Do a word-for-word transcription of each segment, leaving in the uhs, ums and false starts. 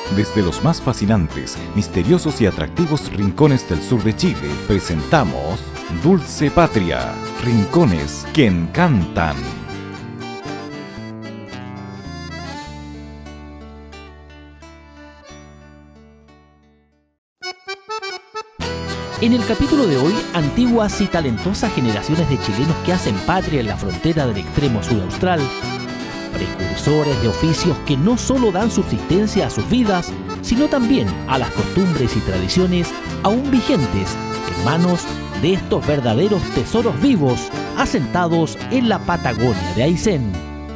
Desde los más fascinantes, misteriosos y atractivos rincones del sur de Chile, presentamos Dulce Patria, rincones que encantan. En el capítulo de hoy, antiguas y talentosas generaciones de chilenos que hacen patria en la frontera del extremo sur austral, precursores de oficios que no solo dan subsistencia a sus vidas, sino también a las costumbres y tradiciones aún vigentes en manos de estos verdaderos tesoros vivos asentados en la Patagonia de Aysén.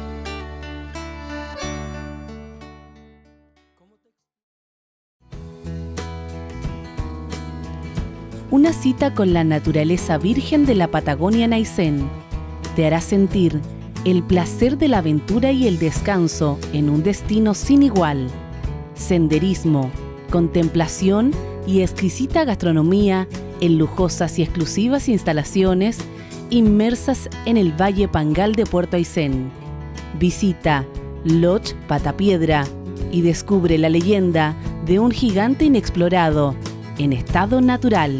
Una cita con la naturaleza virgen de la Patagonia en Aysén te hará sentir el placer de la aventura y el descanso en un destino sin igual. Senderismo, contemplación y exquisita gastronomía en lujosas y exclusivas instalaciones inmersas en el Valle Pangal de Puerto Aysén. Visita Lodge Patapiedra y descubre la leyenda de un gigante inexplorado en estado natural.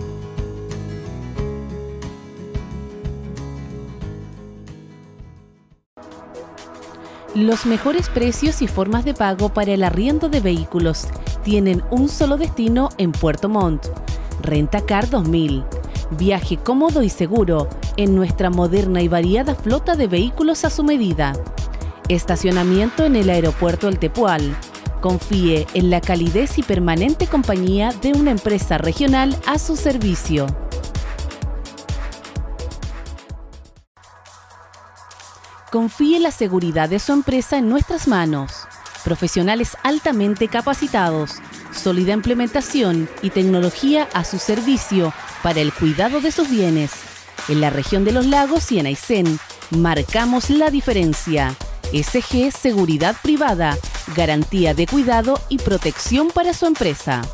Los mejores precios y formas de pago para el arriendo de vehículos tienen un solo destino en Puerto Montt. Rentacar dos mil. Viaje cómodo y seguro en nuestra moderna y variada flota de vehículos a su medida. Estacionamiento en el aeropuerto El Tepual. Confíe en la calidez y permanente compañía de una empresa regional a su servicio. Confíe la seguridad de su empresa en nuestras manos. Profesionales altamente capacitados, sólida implementación y tecnología a su servicio para el cuidado de sus bienes. En la región de los lagos y en Aysén, marcamos la diferencia. S G Seguridad Privada, garantía de cuidado y protección para su empresa.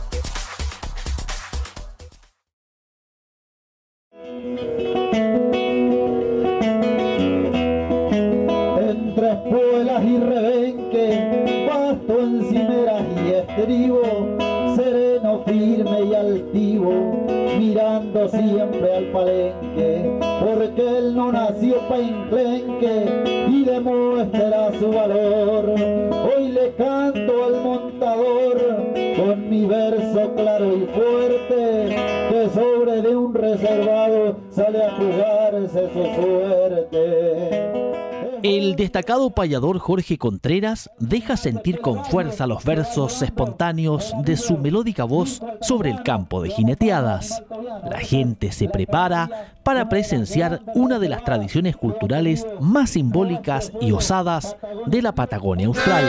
Entre espuelas y rebenque, pasto encimeras y estribo, sereno, firme y altivo, mirando siempre al palenque, porque él no nació pa' enclenque y demuestra su valor. Hoy le canto al montador con mi verso claro y fuerte, que sobre de un reservado sale a jugarse su suerte. El destacado payador Jorge Contreras deja sentir con fuerza los versos espontáneos de su melódica voz sobre el campo de jineteadas. La gente se prepara para presenciar una de las tradiciones culturales más simbólicas y osadas de la Patagonia austral.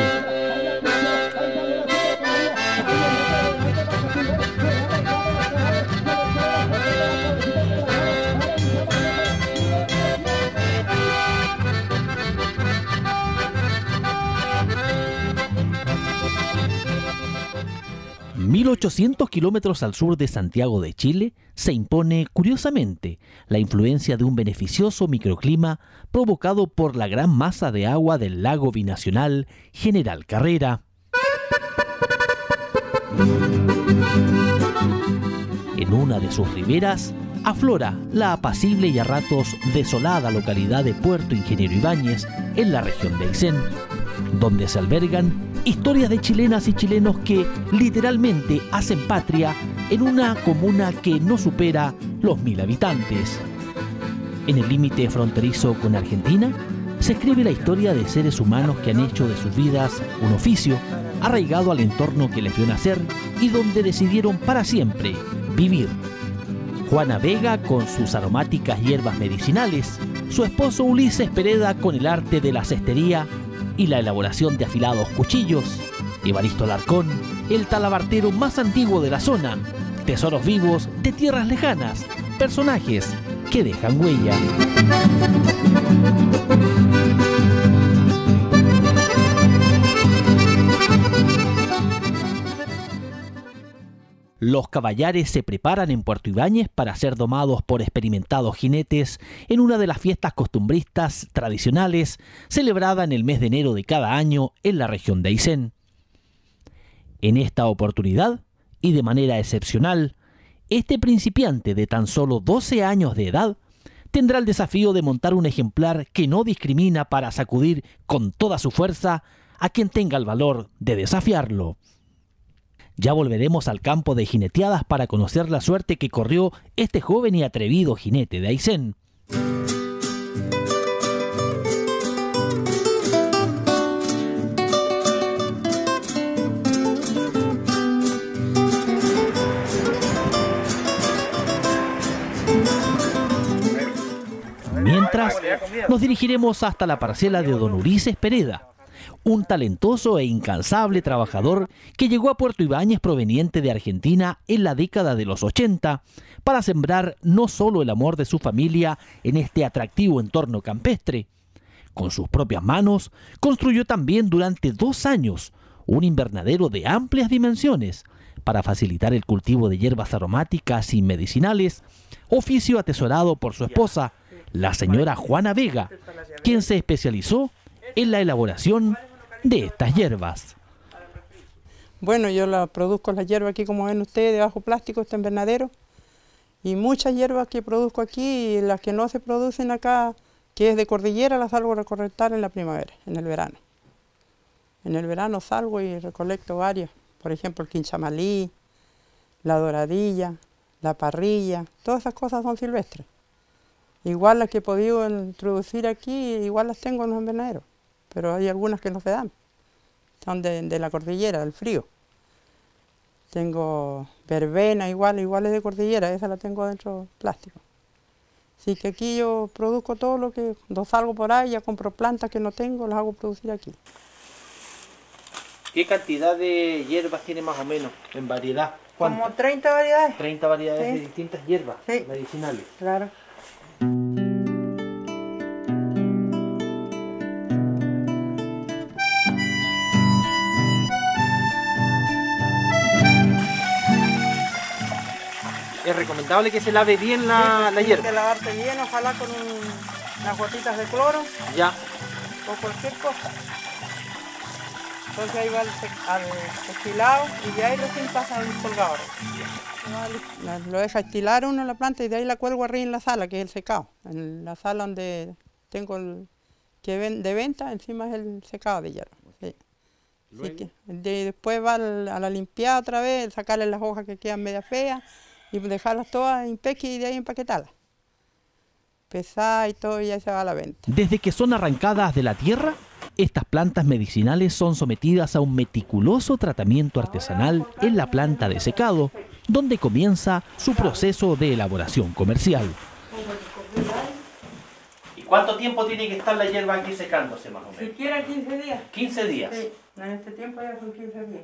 mil ochocientos kilómetros al sur de Santiago de Chile, se impone, curiosamente, la influencia de un beneficioso microclima provocado por la gran masa de agua del lago binacional General Carrera. En una de sus riberas aflora la apacible y a ratos desolada localidad de Puerto Ingeniero Ibáñez, en la región de Aysén, donde se albergan historias de chilenas y chilenos que literalmente hacen patria en una comuna que no supera los mil habitantes. En el límite fronterizo con Argentina, se escribe la historia de seres humanos que han hecho de sus vidas un oficio, arraigado al entorno que les vio nacer y donde decidieron para siempre vivir. Juana Vega con sus aromáticas hierbas medicinales, su esposo Ulises Pereda con el arte de la cestería y la elaboración de afilados cuchillos, Evaristo Alarcón, el talabartero más antiguo de la zona, tesoros vivos de tierras lejanas, personajes que dejan huella. Los caballares se preparan en Puerto Ibáñez para ser domados por experimentados jinetes en una de las fiestas costumbristas tradicionales celebrada en el mes de enero de cada año en la región de Aysén. En esta oportunidad, y de manera excepcional, este principiante de tan solo doce años de edad tendrá el desafío de montar un ejemplar que no discrimina para sacudir con toda su fuerza a quien tenga el valor de desafiarlo. Ya volveremos al campo de jineteadas para conocer la suerte que corrió este joven y atrevido jinete de Aysén. Mientras, nos dirigiremos hasta la parcela de don Ulises Pereda, un talentoso e incansable trabajador que llegó a Puerto Ibáñez proveniente de Argentina en la década de los ochenta para sembrar no solo el amor de su familia en este atractivo entorno campestre. Con sus propias manos, construyó también durante dos años un invernadero de amplias dimensiones para facilitar el cultivo de hierbas aromáticas y medicinales, oficio atesorado por su esposa, la señora Juana Vega, quien se especializó en la elaboración de estas hierbas. Bueno, yo la produzco las hierbas aquí, como ven ustedes, de bajo plástico, este invernadero. Y muchas hierbas que produzco aquí, y las que no se producen acá, que es de cordillera, las salgo a recolectar en la primavera, en el verano. En el verano salgo y recolecto varias. Por ejemplo, el quinchamalí, la doradilla, la parrilla, todas esas cosas son silvestres. Igual las que he podido introducir aquí, igual las tengo en los invernaderos, pero hay algunas que no se dan, son de, de la cordillera, del frío. Tengo verbena igual, igual es de cordillera, esa la tengo dentro del plástico. Así que aquí yo produzco todo lo que, cuando salgo por ahí, ya compro plantas que no tengo, las hago producir aquí. ¿Qué cantidad de hierbas tiene más o menos en variedad? ¿Cuánto? Como treinta variedades. treinta variedades Sí. de distintas hierbas Sí. medicinales. Claro. Es recomendable que se lave bien la, Sí, la tiene hierba. que lavarse bien, ojalá con un, unas gotitas de cloro Ya. o cualquier cosa. Entonces ahí va al, sec- al estilado y de ahí recién pasa al colgador. La- Lo deja estilar uno la planta y de ahí la cuelgo arriba en la sala, que es el secado. En la sala donde tengo el que ven, de venta, encima es el secado de hierba. Sí. Así que de- después va al- a la limpiada otra vez, sacarle las hojas que quedan media feas y dejarlas todas en peque y de ahí empaquetarlas. Pesada y todo y ya se va a la venta. Desde que son arrancadas de la tierra, estas plantas medicinales son sometidas a un meticuloso tratamiento artesanal en la planta de secado, donde comienza su proceso de elaboración comercial. ¿Y cuánto tiempo tiene que estar la hierba aquí secándose más o menos? Siquiera quince días. quince días. Sí, en este tiempo ya son quince días.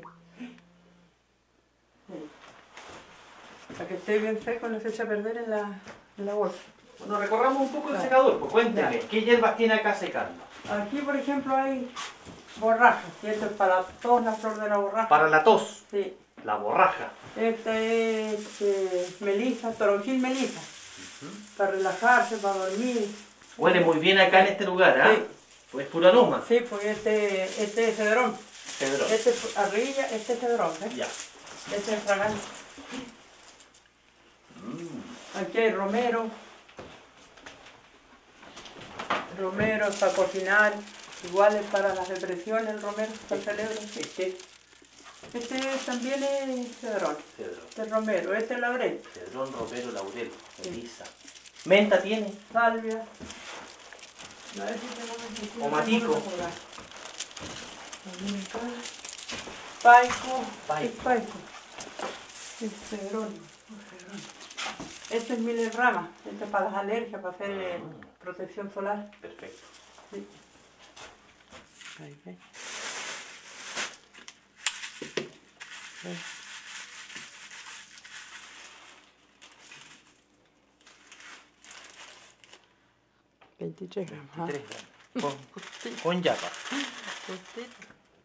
Sí. Para que esté bien seco no se eche a perder en la, en la bolsa. Bueno, recorramos un poco el Ya. secador, pues cuénteme, Ya. ¿qué hierbas tiene acá secando? Aquí, por ejemplo, hay borraja, y esto es para toda la flor de la borraja. Para la tos, Sí. la borraja. Este es eh, melisa, toronjil melisa, para relajarse, para dormir. Huele muy bien acá en este lugar, ¿ah? Sí. Pues puro aroma. Sí, porque este, este es cedrón. Cedrón. Este es arrilla, este es cedrón, ¿eh? Ya. Este es fragante. Aquí hay romero. Romero para cocinar, igual es para las depresiones el romero, para el cerebro. Este, Este también es cedrón, cedrón. este es romero, este es laurel, Cedrón, romero, laurel, melisa. ¿Menta tiene? salvia. A ver si tengo mentira, O matico. tengo que recordar. Paico, Paico. es paico. Es cedrón, cedrón. Este es miel en rama, este es para las alergias, para hacer eh, protección solar. Perfecto. Sí. Ahí ve. Ahí. veintitrés gramos. ¿ah? Tres gramos. Con, con yapa. Justito.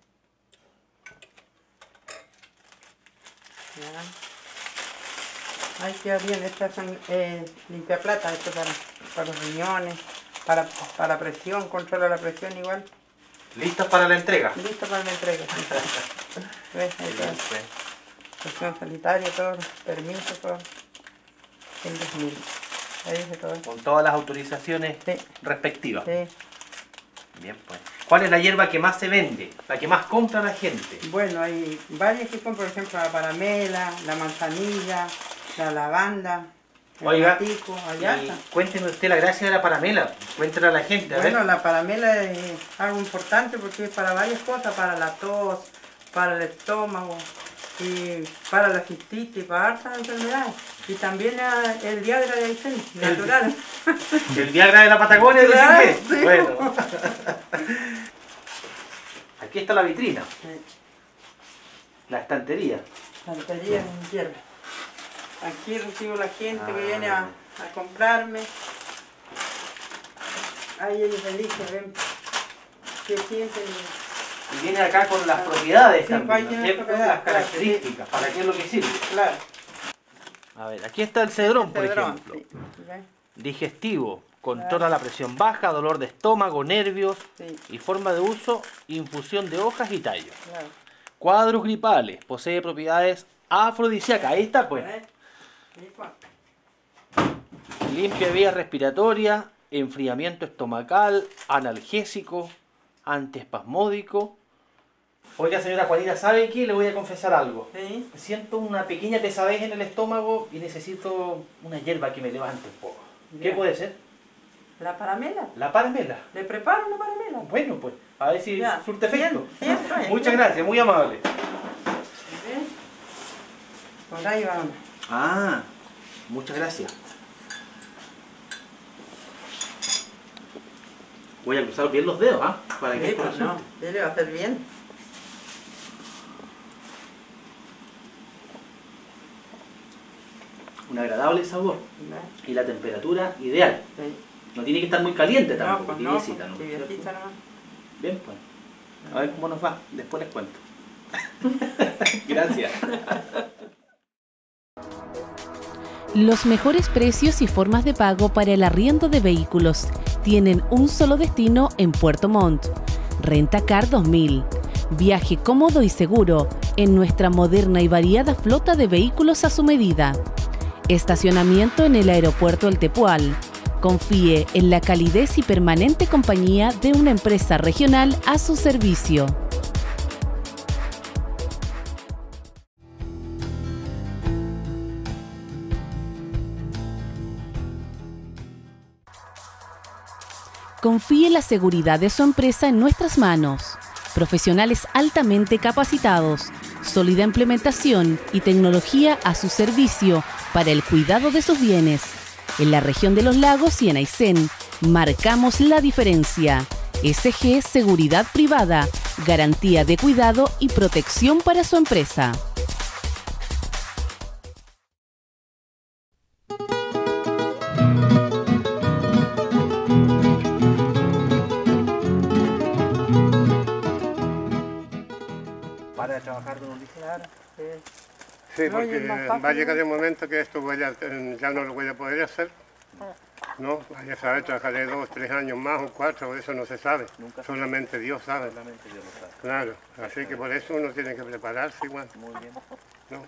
Ya. Ahí queda bien, estas son eh, limpia plata, esto para, para los riñones, para, para presión, controla la presión igual. ¿Listas para la entrega? Listo para la entrega. ¿Ves? Ahí está. Pues. Cuestión sanitaria, todo, permiso, todo. En dos mil. Ahí dice todo. Con todas las autorizaciones Sí. respectivas. Sí. Bien, pues. ¿Cuál es la hierba que más se vende? La que más compra la gente. Bueno, hay varias que son, por ejemplo, la paramela, la manzanilla, la lavanda, el Oiga, matico, allá y está. cuénteme usted la gracia de la paramela. Cuéntale a la gente, a Bueno, ver. la paramela es algo importante porque es para varias cosas, para la tos, para el estómago, y para la cistitis, para hartas enfermedades. Y también la- el Viagra de Aysén, natural. El Viagra de la Patagonia, ¿dice Claro, qué? sí. Bueno. Aquí está la vitrina, Sí, la estantería. santería en hierba. Aquí recibo la gente que Ah. viene a, a comprarme. Ahí ellos me dicen, ven, que sienten. Y viene acá con las propiedades Sí, ahí también, ¿no es tiene cierto? propiedades, Las claro, características, para qué es lo que sirve. Claro, A ver, aquí está el cedrón, por cedrón, ejemplo. sí, ¿ves? Digestivo, controla la presión baja, dolor de estómago, nervios Sí, y forma de uso, infusión de hojas y tallos. claro. Cuadros gripales, posee propiedades afrodisíacas. Ahí está, pues. ¿Ves? Sí, pues. Limpia vías respiratorias, enfriamiento estomacal, analgésico, antiespasmódico. Oiga, señora Juanita, ¿sabe qué? Le voy a confesar algo. Sí. Siento una pequeña pesadez en el estómago y necesito una hierba que me levante un poco. ¿Qué Ya. puede ser? La paramela. La paramela. ¿Le preparo una paramela? Bueno, pues, a ver si Ya. surte efecto. Bien, bien, bien. Muchas gracias, muy amable. ¿Ves? Por ahí vamos. Ah, muchas gracias. Voy a cruzar bien los dedos, ¿ah? Para que Sí, esto pues no, resulte. sí, le va a hacer bien. Un agradable sabor ¿Ves? y la temperatura ideal. Sí. No tiene que estar muy caliente No, tampoco, pues no, tibiecita, pues, ¿no? tibiecita nomás. Bien, pues. A ver cómo nos va. Después les cuento. Gracias. Los mejores precios y formas de pago para el arriendo de vehículos tienen un solo destino en Puerto Montt. Rentacar dos mil. Viaje cómodo y seguro en nuestra moderna y variada flota de vehículos a su medida. Estacionamiento en el aeropuerto El Tepual. Confíe en la calidez y permanente compañía de una empresa regional a su servicio. Confíe la seguridad de su empresa en nuestras manos. Profesionales altamente capacitados, sólida implementación y tecnología a su servicio para el cuidado de sus bienes. En la región de los lagos y en Aysén, marcamos la diferencia. S G Seguridad Privada, garantía de cuidado y protección para su empresa. Para de trabajar, don Ulises. Claro, sí. Sí, No, y porque es más fácil, va a llegar ¿no? el momento que esto voy a- ya no lo voy a poder hacer. No, vaya a saber, trabajaré dos, tres años más o cuatro, eso no se sabe. Nunca se Solamente Dios sabe. Solamente Dios lo sabe. Claro, así que por eso uno tiene que prepararse igual. Muy bien. ¿no?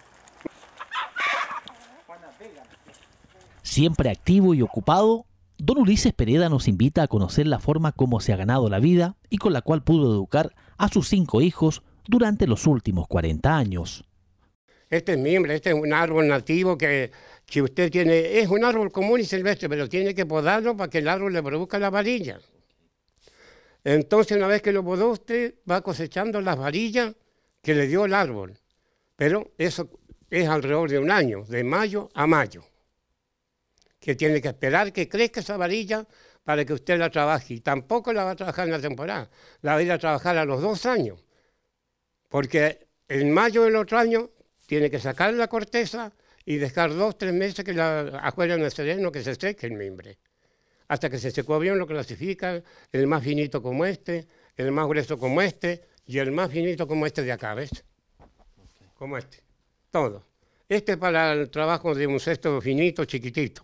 Siempre activo y ocupado, don Ulises Pereda nos invita a conocer la forma como se ha ganado la vida y con la cual pudo educar a sus cinco hijos durante los últimos cuarenta años. Este es mimbre, este es un árbol nativo que si usted tiene, es un árbol común y silvestre, pero tiene que podarlo para que el árbol le produzca la varilla. Entonces una vez que lo podó usted, va cosechando las varillas que le dio el árbol. Pero eso es alrededor de un año, de mayo a mayo. Que tiene que esperar que crezca esa varilla para que usted la trabaje. Y tampoco la va a trabajar en la temporada, la va a ir a trabajar a los dos años. Porque en mayo del otro año tiene que sacar la corteza y dejar dos, tres meses que la afuera en el sereno que se seque el mimbre. Hasta que se secó bien lo clasifican, el más finito como este, el más grueso como este y el más finito como este de acá, ¿ves? Como este, todo. Este es para el trabajo de un cesto finito, chiquitito.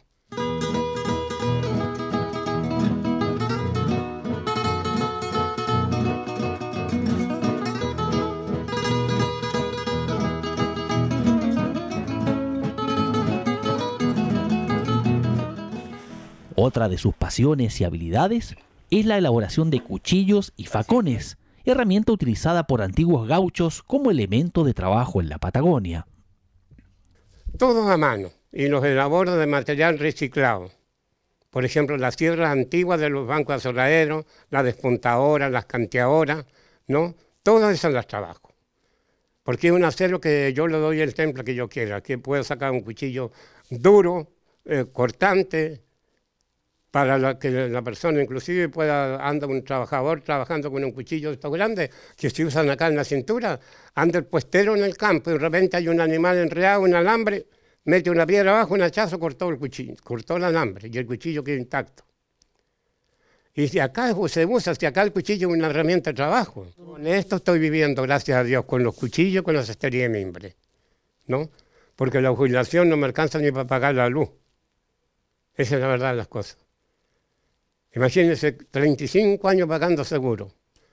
Otra de sus pasiones y habilidades es la elaboración de cuchillos y facones, herramienta utilizada por antiguos gauchos como elemento de trabajo en la Patagonia. Todo a mano y los elaboro de material reciclado. Por ejemplo, las sierras antiguas de los bancos azoraderos, las despuntadoras, las canteadoras, ¿no? Todas esas las trabajo. Porque es un acero que yo le doy el temple que yo quiera, que puedo sacar un cuchillo duro, eh, cortante, para la, que la persona inclusive pueda andar un trabajador trabajando con un cuchillo de estos grandes, que se usan acá en la cintura, anda el puestero en el campo y de repente hay un animal enredado, un alambre, mete una piedra abajo, un hachazo, cortó el cuchillo, cortó el alambre y el cuchillo quedó intacto. Y si acá se usa, si acá el cuchillo es una herramienta de trabajo. Con esto estoy viviendo, gracias a Dios, con los cuchillos, con las esterías de mimbre, ¿no? Porque la jubilación no me alcanza ni para pagar la luz. Esa es la verdad de las cosas. Imagínense, treinta y cinco años pagando seguro.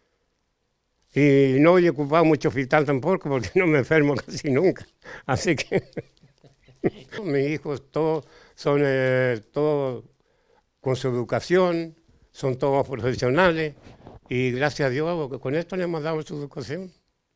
Y no he ocupado mucho hospital tampoco porque no me enfermo casi nunca. Así que mis hijos todos son eh, todos con su educación, son todos profesionales y gracias a Dios con esto le hemos dado su educación.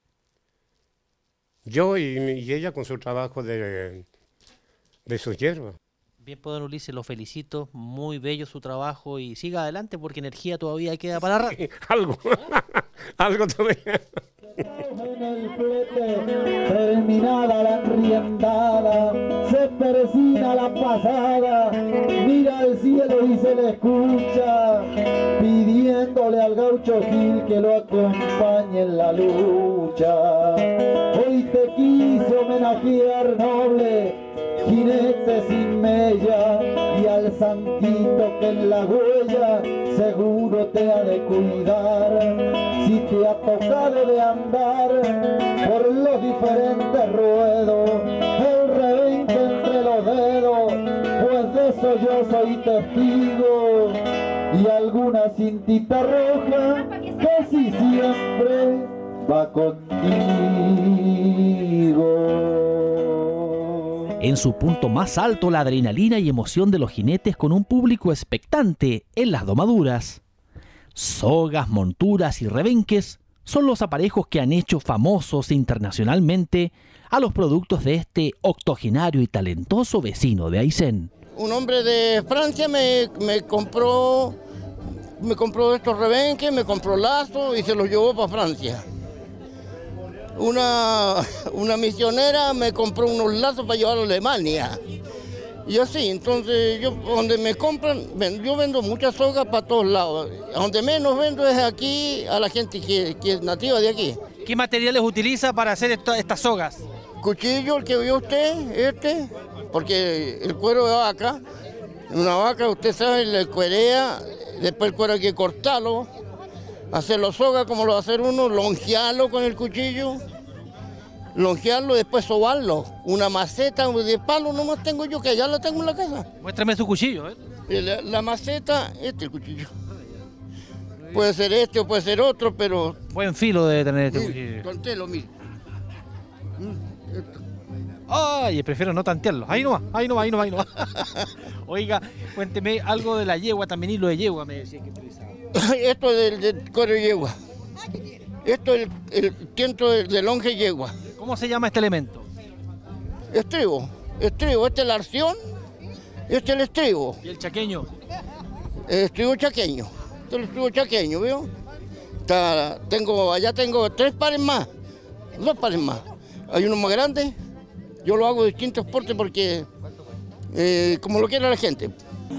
Yo y, y ella con su trabajo de, de sus hierbas. Bien, pues, don Ulises, lo felicito, muy bello su trabajo y siga adelante porque energía todavía queda para rato. Sí, algo, algo todavía. En el flete, terminada la enriendada, se persina la pasada, mira al cielo y se le escucha, pidiéndole al gaucho Gil que lo acompañe en la lucha. Hoy te quise homenajear, noble jinete sin mella, y al santito que en la huella seguro te ha de cuidar. Si te ha tocado de andar por los diferentes ruedos, el rebenque entre los dedos, pues de eso yo soy testigo, y alguna cintita roja que si siempre va contigo. En su punto más alto, la adrenalina y emoción de los jinetes con un público expectante en las domaduras. Sogas, monturas y rebenques son los aparejos que han hecho famosos internacionalmente a los productos de este octogenario y talentoso vecino de Aysén. Un hombre de Francia me, me compró me compró estos rebenques, me compró lazos y se los llevó para Francia. Una, una misionera me compró unos lazos para llevar a Alemania. Y así, entonces, yo donde me compran, yo vendo muchas sogas para todos lados. Donde menos vendo es aquí a la gente que, que es nativa de aquí. ¿Qué materiales utiliza para hacer esto, estas sogas? Cuchillo, el que vio usted, este, porque el cuero de vaca, una vaca, usted sabe, le cuerea, después el cuero hay que cortarlo, hacerlo soga como lo va a hacer uno, longearlo con el cuchillo, longearlo, después sobarlo. Una maceta de palo nomás tengo yo, que allá la tengo en la casa. Muéstrame su cuchillo, ¿eh? La, la maceta, este es el cuchillo. Puede ser este o puede ser otro, pero... Buen filo debe tener este mire, cuchillo. Contelo, mire. Ay, prefiero no tantearlo. Ahí no va, ahí no va, ahí no va, ahí no va. Oiga, cuénteme algo de la yegua, también hilo de yegua, me decía que utilizaba. Esto es del, del cuero de yegua. Esto es el, el tiento de, de longe yegua. ¿Cómo se llama este elemento? Estribo, estribo, este es la arción, este es el estribo. ¿Y el chaqueño? El estribo chaqueño, este es el estribo chaqueño, ¿veo? Está, tengo, allá tengo tres pares más, dos pares más. Hay uno más grande, yo lo hago de distintos portes porque, eh, como lo quiera la gente.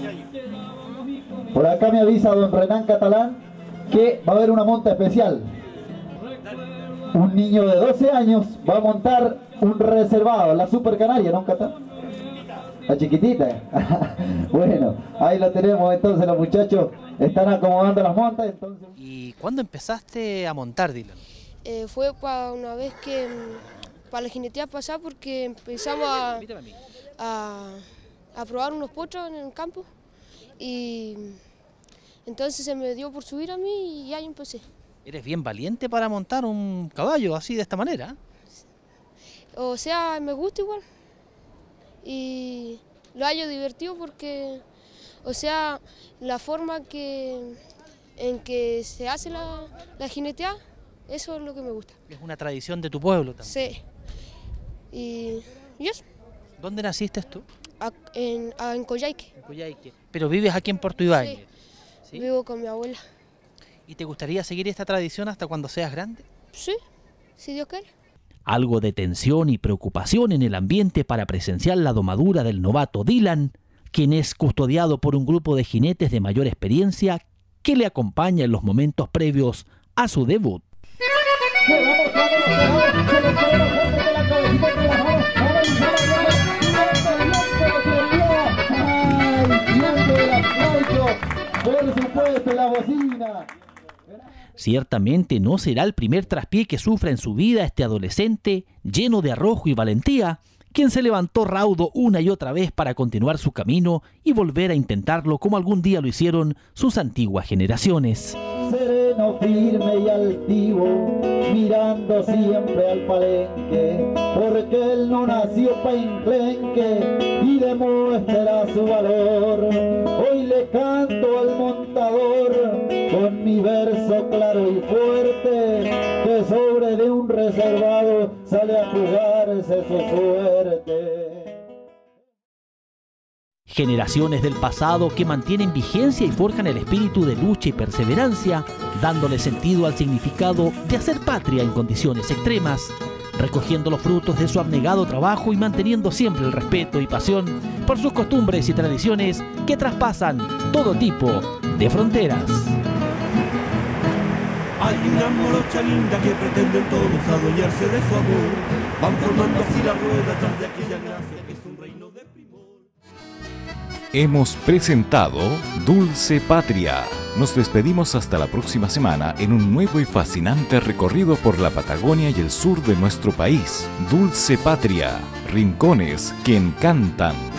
Por acá me avisa don Renán Catalán que va a haber una monta especial. Un niño de doce años va a montar un reservado, la Super Canaria, ¿no, Cata? La chiquitita. Bueno, ahí lo tenemos, entonces los muchachos están acomodando las montas. Entonces... ¿Y cuándo empezaste a montar, Dylan? Eh, fue para una vez que, para la jineteada pasada, porque empezamos a, a, a probar unos potros en el campo y entonces se me dio por subir a mí y ahí empecé. Eres bien valiente para montar un caballo así, de esta manera. O sea, me gusta igual. Y lo hallo divertido porque O sea, la forma que, en que se hace la, la jineteada, eso es lo que me gusta. Es una tradición de tu pueblo también. Sí. Y, y eso. ¿Dónde naciste tú? A, en, a, en Coyhaique. En Coyhaique. ¿Pero vives aquí en Puerto Ibáñez? Sí. ¿Sí? Vivo con mi abuela. ¿Y te gustaría seguir esta tradición hasta cuando seas grande? Sí, si Dios quiere. Algo de tensión y preocupación en el ambiente para presenciar la domadura del novato Dylan, quien es custodiado por un grupo de jinetes de mayor experiencia que le acompaña en los momentos previos a su debut. Por supuesto, la bocina. Ciertamente no será el primer traspié que sufra en su vida este adolescente lleno de arrojo y valentía, quien se levantó raudo una y otra vez para continuar su camino y volver a intentarlo como algún día lo hicieron sus antiguas generaciones. Sereno, firme y altivo, mirando siempre al palenque, porque él no nació pa' enclenque y demuestra su valor. Hoy le canto al montador con mi verso claro y fuerte, que sobre de un reservado sale a jugarse su suerte. Generaciones del pasado que mantienen vigencia y forjan el espíritu de lucha y perseverancia, dándole sentido al significado de hacer patria en condiciones extremas, recogiendo los frutos de su abnegado trabajo y manteniendo siempre el respeto y pasión por sus costumbres y tradiciones que traspasan todo tipo de fronteras. Hay una morocha linda que pretenden todos adueñarse de su amor, van formando así la rueda tras de aquella gracia que es un reino de primor. Hemos presentado Dulce Patria. Nos despedimos hasta la próxima semana en un nuevo y fascinante recorrido por la Patagonia y el sur de nuestro país. Dulce Patria, rincones que encantan.